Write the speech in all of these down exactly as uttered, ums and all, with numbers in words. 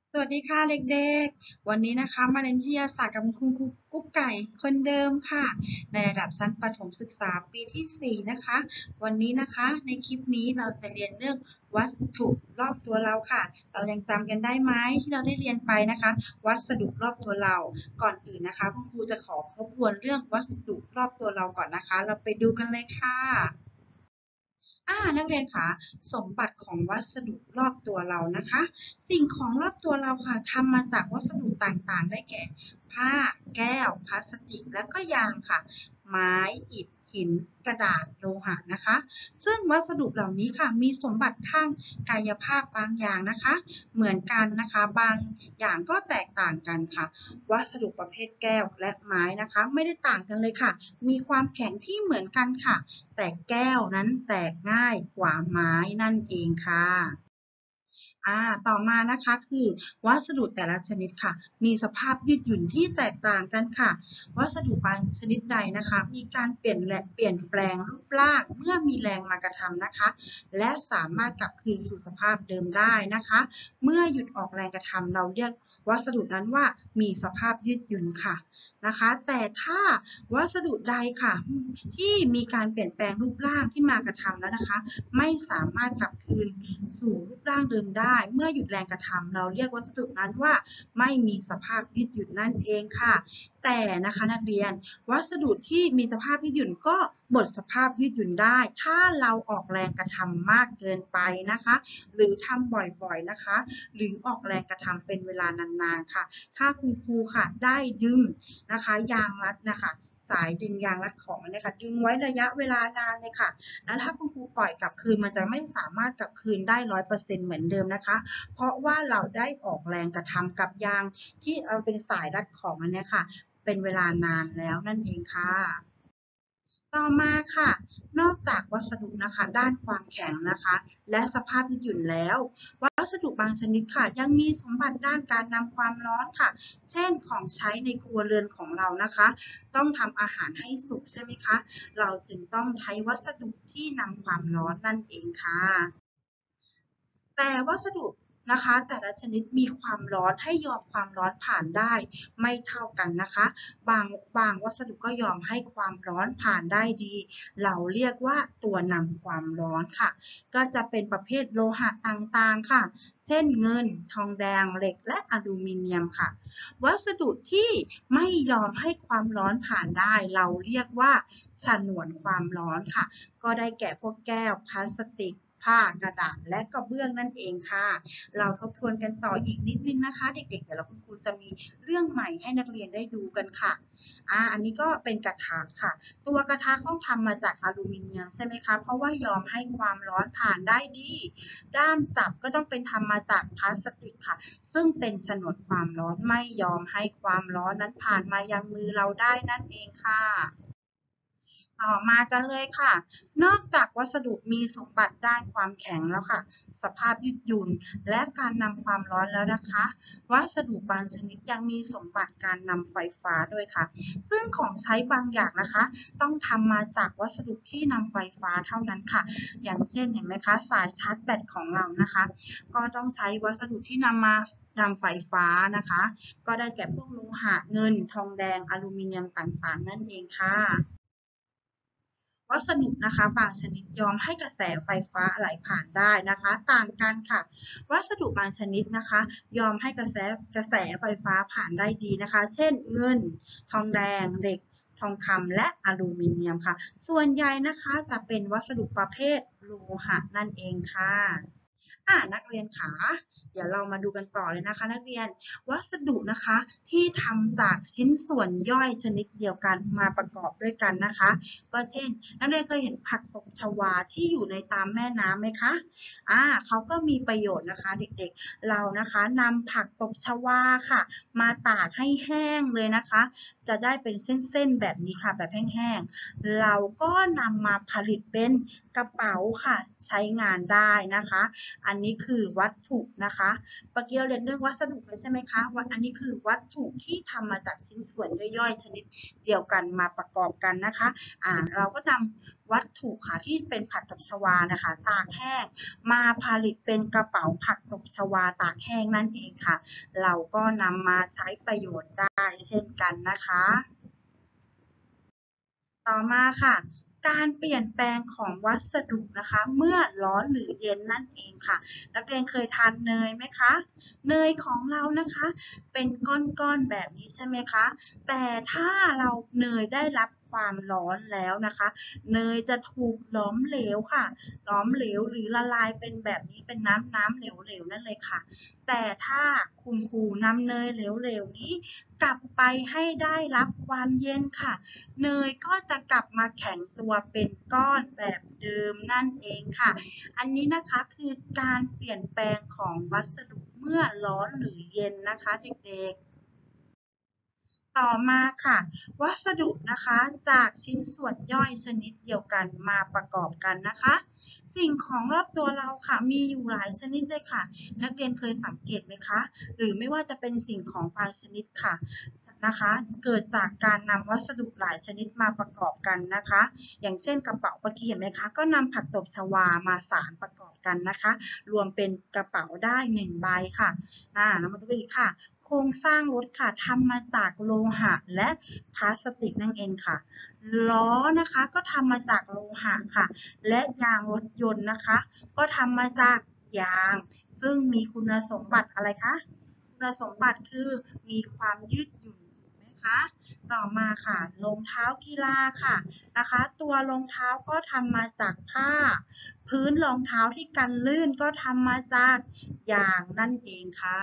สวัสดีค่ะเด็กๆ วันนี้นะคะมาเรียนวิทยาศาสตร์กับคุณครูกุ๊กไก่คนเดิมค่ะในระดับชั้นประถมศึกษาปีที่สี่นะคะวันนี้นะคะในคลิปนี้เราจะเรียนเรื่องวัสดุรอบตัวเราค่ะเรายังจำกันได้ไหมที่เราได้เรียนไปนะคะวัสดุรอบตัวเราก่อนอื่นนะคะคุณครูจะขอทบทวนเรื่องวัสดุรอบตัวเราก่อนนะคะเราไปดูกันเลยค่ะ อ่านักเรียนคะสมบัติของวัสดุรอบตัวเรานะคะสิ่งของรอบตัวเราค่ะทำมาจากวัสดุต่างๆได้แก่ผ้าแก้วพลาสติกและก็ยางค่ะไม้อิฐหินกระดาษโลหะนะคะซึ่งวัสดุเหล่านี้ค่ะมีสมบัติทางกายภาพบางอย่างนะคะเหมือนกันนะคะบางอย่างก็แตกต่างกันค่ะวัสดุประเภทแก้วและไม้นะคะไม่ได้ต่างกันเลยค่ะมีความแข็งที่เหมือนกันค่ะ แต่แก้วนั้นแตกง่ายกว่าไม้นั่นเองค่ะอ่าต่อมานะคะคือวัสดุแต่ละชนิดค่ะมีสภาพยืดหยุ่นที่แตกต่างกันค่ะวัสดุบางชนิดใดนะคะมีการเปลี่ยนและเปลี่ยนแปลงรูปร่างเมื่อมีแรงมากระทำนะคะและสามารถกลับคืนสู่สภาพเดิมได้นะคะเมื่อหยุดออกแรงกระทำเราเรียกวัสดุนั้นว่ามีสภาพยืดหยุ่นค่ะนะคะแต่ถ้าวัสดุใดค่ะที่มีการเปลี่ยนแปลงรูปร่างที่มากระทำแล้วนะคะไม่สามารถกลับคืนสู่รูปร่างเดิมได้เมื่อหยุดแรงกระทำเราเรียกวัสดุนั้นว่าไม่มีสภาพยืดหยุ่นนั่นเองค่ะแต่นะคะนักเรียนวัสดุที่มีสภาพยืดหยุ่นก็หมดสภาพยืดหยุ่นได้ถ้าเราออกแรงกระทำมากเกินไปนะคะหรือทำบ่อยๆนะคะหรือออกแรงกระทำเป็นเวลานานๆค่ะถ้าคุณครูค่ะได้ดึงนะคะยางรัดนะคะสายดึงยางรัดของเนี่ยค่ะดึงไว้ระยะเวลานานเลยค่ะแล้วถ้าคุณครูปล่อยกลับคืนมันจะไม่สามารถกลับคืนได้ร้อยเปอร์เซ็นต์เหมือนเดิมนะคะเพราะว่าเราได้ออกแรงกระทำกับยางที่เอาเป็นสายรัดของอันนี้ค่ะเป็นเวลานานแล้วนั่นเองค่ะ ต่อมาค่ะ นอกจากวัสดุนะคะด้านความแข็งนะคะและสภาพยืดหยุ่นแล้ววัสดุบางชนิดค่ะยังมีสมบัติด้านการนำความร้อนค่ะเช่นของใช้ในครัวเรือนของเรานะคะต้องทำอาหารให้สุกใช่ไหมคะเราจึงต้องใช้วัสดุที่นำความร้อนนั่นเองค่ะ แต่วัสดุนะคะแต่ละชนิดมีความร้อนให้ยอมความร้อนผ่านได้ไม่เท่ากันนะคะบางบางวัสดุก็ยอมให้ความร้อนผ่านได้ดีเราเรียกว่าตัวนำความร้อนค่ะก็จะเป็นประเภทโลหะต่างๆค่ะเช่นเงินทองแดงเหล็กและอลูมิเนียมค่ะวัสดุที่ไม่ยอมให้ความร้อนผ่านได้เราเรียกว่าฉนวนความร้อนค่ะ ก็ได้แก่พวกแก้วพลาสติกผ้ากระดาษและกระเบื้องนั่นเองค่ะเราทบทวนกันต่ออีกนิดนึงนะคะเด็กๆเดี๋ยวเราคุณครูจะมีเรื่องใหม่ให้นักเรียนได้ดูกันค่ะอ่าอันนี้ก็เป็นกระทะค่ะตัวกระทะต้องทำมาจากอลูมิเนียมใช่ไหมคะเพราะว่ายอมให้ความร้อนผ่านได้ดีด้ามจับก็ต้องเป็นทำมาจากพลาสติกค่ะซึ่งเป็นฉนวนความร้อนไม่ยอมให้ความร้อนนั้นผ่านมายังมือเราได้นั่นเองค่ะ ต่อมากันเลยค่ะ นอกจากวัสดุมีสมบัติด้านความแข็งแล้วค่ะสภาพยืดหยุ่นและการนำความร้อนแล้วนะคะวัสดุบางชนิดยังมีสมบัติการนำไฟฟ้าด้วยค่ะซึ่งของใช้บางอย่างนะคะต้องทำมาจากวัสดุที่นำไฟฟ้าเท่านั้นค่ะอย่างเช่นเห็นไหมคะสายชาร์จแบตของเรานะคะก็ต้องใช้วัสดุที่นำมานำไฟฟ้านะคะก็ได้แก่พวกโลหะเงินทองแดงอลูมิเนียมต่างๆนั่นเองค่ะ วัสดุนะคะบางชนิดยอมให้กระแสไฟฟ้าไหลผ่านได้นะคะต่างกันค่ะวัสดุบางชนิดนะคะยอมให้กระแสกระแสไฟฟ้าผ่านได้ดีนะคะเช่นเงินทองแดงเหล็กทองคำและอลูมิเนียมค่ะส่วนใหญ่นะคะจะเป็นวัสดุประเภทโลหะนั่นเองค่ะ อ่านักเรียนขาเดี๋ยวเรามาดูกันต่อเลยนะคะนักเรียนวัสดุนะคะที่ทำจากชิ้นส่วนย่อยชนิดเดียวกันมาประกอบด้วยกันนะคะก็เช่นนักเรียนเคยเห็นผักตบชวาที่อยู่ในตามแม่น้ำไหมคะอ่าเขาก็มีประโยชน์นะคะเด็กๆเรานะคะนำผักตบชวาค่ะมาตากให้แห้งเลยนะคะจะได้เป็นเส้นๆแบบนี้ค่ะแบบแห้งๆเราก็นำมาผลิตเป็นกระเป๋าค่ะใช้งานได้นะคะ อันนี้คือวัตถุนะคะเมื่อกี้เราเรียนเรื่องวัสดุไปใช่ไหมคะว่าอันนี้คือวัตถุที่ทำมาจากชิ้นส่วนย่อยๆชนิดเดียวกันมาประกอบกันนะคะอ่าเราก็นำวัตถุค่ะที่เป็นผักตบชวานะคะตากแห้งมาผลิตเป็นกระเป๋าผักตบชวาตากแห้งนั่นเองค่ะเราก็นำมาใช้ประโยชน์ได้เช่นกันนะคะต่อมาค่ะการเปลี่ยนแปลงของวัสดุนะคะเมื่อร้อนหรือเย็นนั่นเองค่ะนักเรียนเคยทานเนยไหมคะเนยของเรานะคะเป็นก้อนๆแบบนี้ใช่ไหมคะแต่ถ้าเราเนยได้รับความร้อนแล้วนะคะเนยจะถูกหลอมเหลวค่ะหลอมเหลวหรือละลายเป็นแบบนี้เป็นน้ำน้ำเหลวๆนั่นเลยค่ะแต่ถ้าคุณครูนำเนยเหลวๆนี้กลับไปให้ได้รับความเย็นค่ะเนยก็จะกลับมาแข็งตัวเป็นก้อนแบบเดิมนั่นเองค่ะอันนี้นะคะคือการเปลี่ยนแปลงของวัสดุเมื่อร้อนหรือเย็นนะคะเด็กๆต่อมาค่ะวัสดุนะคะจากชิ้นส่วนย่อยชนิดเดียวกันมาประกอบกันนะคะสิ่งของรอบตัวเราค่ะมีอยู่หลายชนิดเลยค่ะนักเรียนเคยสังเกตไหมคะหรือไม่ว่าจะเป็นสิ่งของบางชนิดค่ะนะคะเกิดจากการนำวัสดุหลายชนิดมาประกอบกันนะคะอย่างเช่นกระเป๋าเมื่อกี้เห็นไหมคะก็นำผักตบชวามาสานประกอบกันนะคะรวมเป็นกระเป๋าได้หนึ่งใบค่ะอ่าแล้วมาดูกันอีกค่ะโครงสร้างรถค่ะทำมาจากโลหะและพลาสติกนั่นเองค่ะล้อนะคะก็ทำมาจากโลหะค่ะและยางรถยนต์นะคะก็ทำมาจากยางซึ่งมีคุณสมบัติอะไรคะคุณสมบัติคือมีความยืดหยุ่นนะคะต่อมาค่ะรองเท้ากีฬาค่ะนะคะตัวรองเท้าก็ทำมาจากผ้าพื้นรองเท้าที่กันลื่นก็ทำมาจากยางนั่นเองค่ะ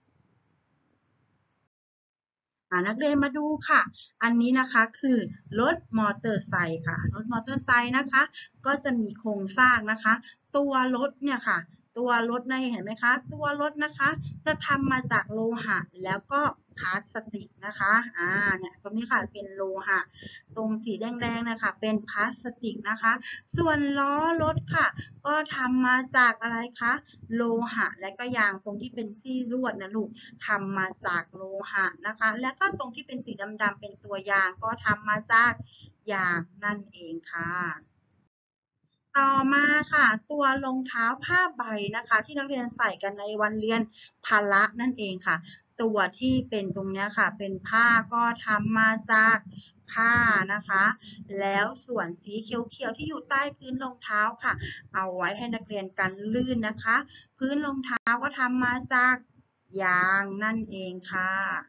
นักเรียนมาดูค่ะอันนี้นะคะคือรถมอเตอร์ไซค์ค่ะรถมอเตอร์ไซค์นะคะก็จะมีโครงสร้างนะคะตัวรถเนี่ยค่ะตัวรถในเห็นไหมคะตัวรถนะคะจะทำมาจากโลหะแล้วก็พลาสติกนะคะอ่าเนี่ยตรงนี้ค่ะเป็นโลหะตรงสีแดงๆนะคะเป็นพลาสติกนะคะส่วนล้อรถค่ะก็ทำมาจากอะไรคะโลหะและก็ยางตรงที่เป็นซี่ลวดนะลูกทำมาจากโลหะนะคะแล้วก็ตรงที่เป็นสีดำๆเป็นตัวยางก็ทำมาจากยางนั่นเองค่ะต่อมาค่ะตัวรองเท้าผ้าใบนะคะที่นักเรียนใส่กันในวันเรียนพละนั่นเองค่ะตัวที่เป็นตรงนี้ค่ะเป็นผ้าก็ทำมาจากผ้านะคะแล้วส่วนสีเขียวๆที่อยู่ใต้พื้นรองเท้าค่ะเอาไว้ให้นักเรียนกันลื่นนะคะพื้นรองเท้าก็ทำมาจากยางนั่นเองค่ะ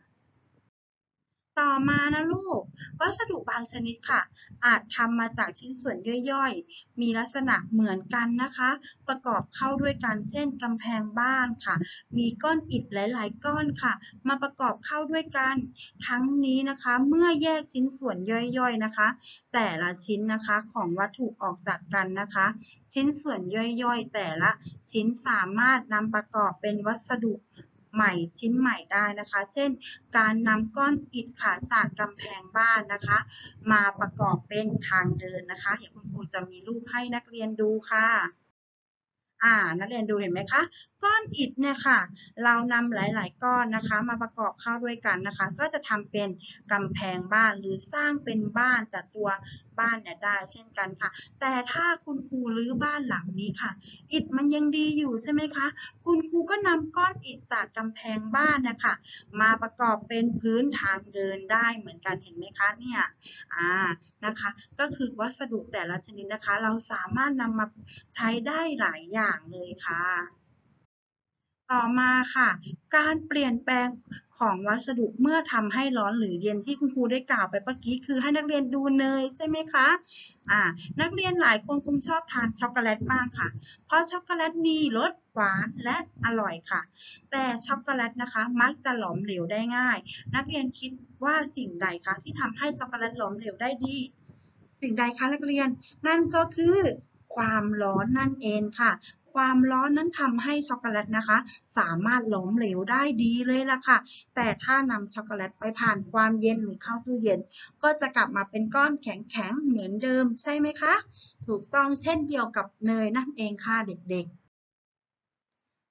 ต่อมานะลูกวัสดุบางชนิดค่ะอาจทำมาจากชิ้นส่วนย่อยๆมีลักษณะเหมือนกันนะคะประกอบเข้าด้วยกันเช่นกำแพงบ้านค่ะมีก้อนอิฐหลายๆก้อนค่ะมาประกอบเข้าด้วยกันทั้งนี้นะคะเมื่อแยกชิ้นส่วนย่อยๆนะคะแต่ละชิ้นนะคะของวัตถุออกจากกันนะคะชิ้นส่วนย่อยๆแต่ละชิ้นสามารถนำประกอบเป็นวัสดุใหม่ชิ้นใหม่ได้นะคะเช่นการนำก้อนอิฐค่ะจากกำแพงบ้านนะคะมาประกอบเป็นทางเดินนะคะเดี๋ยวคุณครูจะมีรูปให้นักเรียนดูค่ะอ่านักเรียนดูเห็นไหมคะก้อนอิฐเนี่ยค่ะเรานำหลายๆก้อนนะคะมาประกอบเข้าด้วยกันนะคะก็จะทำเป็นกำแพงบ้านหรือสร้างเป็นบ้านแต่ตัวบ้านเนี่ยได้เช่นกันค่ะแต่ถ้าคุณครูรื้อบ้านหลังนี้ค่ะอิฐมันยังดีอยู่ใช่ไหมคะคุณครูก็นำก้อนอิฐจากกำแพงบ้านนะคะมาประกอบเป็นพื้นทางเดินได้เหมือนกันเห็นไหมคะเนี่ยอ่านะคะก็คือวัสดุแต่ละชนิดนะคะเราสามารถนำมาใช้ได้หลายอย่างเลยค่ะ ต่อมาค่ะการเปลี่ยนแปลงของวัสดุเมื่อทำให้ร้อนหรือเย็นที่คุณครูได้กล่าวไปเมื่อกี้คือให้นักเรียนดูเนยใช่ไหมคะอ่านักเรียนหลายคนคงชอบทานช็อกโกแลตมากค่ะเพราะช็อกโกแลตมีรสหวานและอร่อยค่ะแต่ช็อกโกแลตนะคะมักจะหลอมเหลวได้ง่ายนักเรียนคิดว่าสิ่งใดคะที่ทำให้ช็อกโกแลตหลอมเหลวได้ดีสิ่งใดคะนักเรียนนั่นก็คือความร้อนนั่นเองค่ะความร้อนนั้นทำให้ช็อกโกแลตนะคะสามารถหลอมเหลวได้ดีเลยล่ะค่ะแต่ถ้านำช็อกโกแลตไปผ่านความเย็นหรือเข้าตู้เย็นก็จะกลับมาเป็นก้อนแข็งๆเหมือนเดิมใช่ไหมคะถูกต้องเช่นเดียวกับเนยนั่นเองค่ะเด็กๆ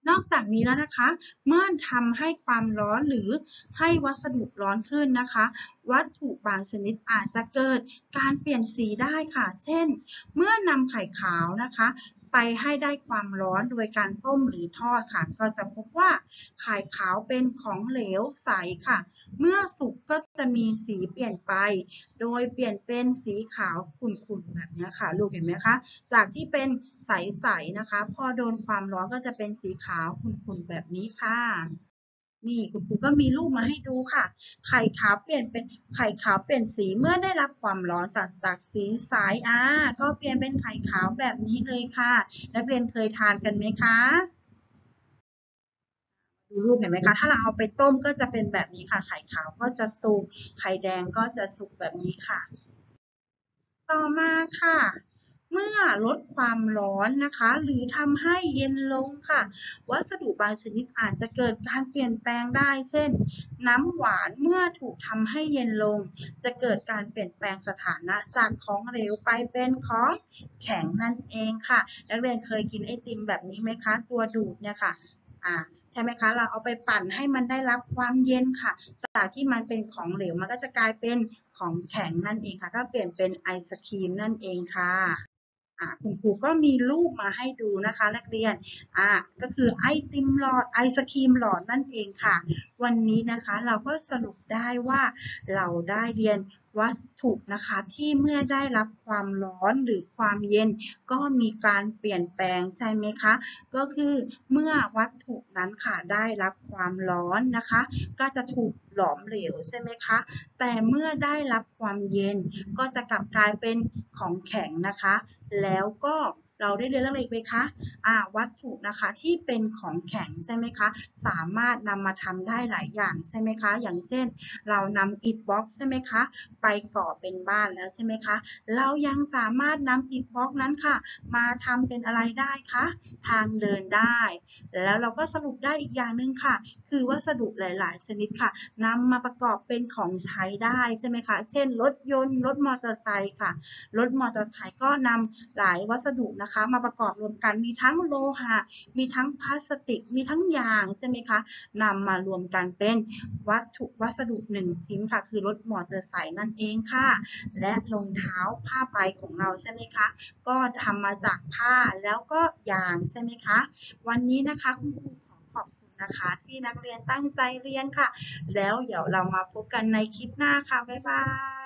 นอกจากนี้แล้วนะคะเมื่อทำให้ความร้อนหรือให้วัสดุร้อนขึ้นนะคะวัตถุบางชนิดอาจจะเกิดการเปลี่ยนสีได้ค่ะเช่นเมื่อนำไข่ขาวนะคะไปให้ได้ความร้อนโดยการต้มหรือทอดค่ะก็จะพบว่าไข่ขาวเป็นของเหลวใสค่ะเมื่อสุกก็จะมีสีเปลี่ยนไปโดยเปลี่ยนเป็นสีขาวขุ่นๆแบบนี้ค่ะลูกเห็นไหมคะจากที่เป็นใสๆนะคะพอโดนความร้อนก็จะเป็นสีขาวขุ่นๆแบบนี้ค่ะนี่คุณครูก็มีรูปมาให้ดูค่ะไข่ขาวเปลี่ยนเป็นไข่ขาวเปลี่ยนสีเมื่อได้รับความร้อนจากจากสีใสอ่าก็เปลี่ยนเป็นไข่ขาวแบบนี้เลยค่ะนักเรียนเคยทานกันไหมคะดูรูปเห็นไหมคะถ้าเราเอาไปต้มก็จะเป็นแบบนี้ค่ะไข่ขาวก็จะสุกไข่แดงก็จะสุกแบบนี้ค่ะ ต่อมาค่ะเมื่อลดความร้อนนะคะหรือทำให้เย็นลงค่ะวัสดุบางชนิดอาจจะเกิดการเปลี่ยนแปลงได้เช่นน้ำหวานเมื่อถูกทำให้เย็นลงจะเกิดการเปลี่ยนแปลงสถานะจากของเหลวไปเป็นของแข็งนั่นเองค่ะนักเรียนเคยกินไอติมแบบนี้ไหมคะตัวดูดเนี่ยค่ะอ่าใช่ไหมคะเราเอาไปปั่นให้มันได้รับความเย็นค่ะจากที่มันเป็นของเหลวมันก็จะกลายเป็นของแข็งนั่นเองค่ะก็เปลี่ยนเป็นไอศครีมนั่นเองค่ะอ่าคุณครูก็มีรูปมาให้ดูนะคะนักเรียนอ่าก็คือไอติมหลอดไอศครีมหลอดนั่นเองค่ะวันนี้นะคะเราก็สรุปได้ว่าเราได้เรียนวัตถุนะคะที่เมื่อได้รับความร้อนหรือความเย็นก็มีการเปลี่ยนแปลงใช่ไหมคะก็คือเมื่อวัตถุนั้นค่ะได้รับความร้อนนะคะก็จะถูกหลอมเหลวใช่ไหมคะแต่เมื่อได้รับความเย็นก็จะกลับกลายเป็นของแข็งนะคะแล้วก็เราได้เรียนเรื่องอะไรไหมคะอ่าวัตถุนะคะที่เป็นของแข็งใช่ไหมคะสามารถนำมาทำได้หลายอย่างใช่ไหมคะอย่างเช่นเรานำอิฐบล็อกใช่ไหมคะไปก่อเป็นบ้านแล้วใช่ไหมคะเรายังสามารถนำอิฐบล็อกนั้นค่ะมาทำเป็นอะไรได้คะทางเดินได้แล้วเราก็สรุปได้อีกอย่างหนึ่งค่ะคือวัสดุหลายๆชนิดค่ะนำมาประกอบเป็นของใช้ได้ใช่ไหมคะเช่นรถยนต์รถมอเตอร์ไซค์ค่ะรถมอเตอร์ไซค์ก็นำหลายวัสดุนะคะมาประกอบรวมกันมีทั้งโลหะมีทั้งพลาสติกมีทั้งยางใช่ไหมคะนำมารวมกันเป็นวัตถุวัสดุหนึ่งชิ้นค่ะคือรถมอเตอร์ไซค์นั่นเองค่ะและรองเท้าผ้าใบของเราใช่ไหมคะก็ทำมาจากผ้าแล้วก็ยางใช่ไหมคะวันนี้นะคะคุณครูขอขอบคุณนะคะที่นักเรียนตั้งใจเรียนค่ะแล้วเดี๋ยวเรามาพบกันในคลิปหน้าค่ะบ๊ายบาย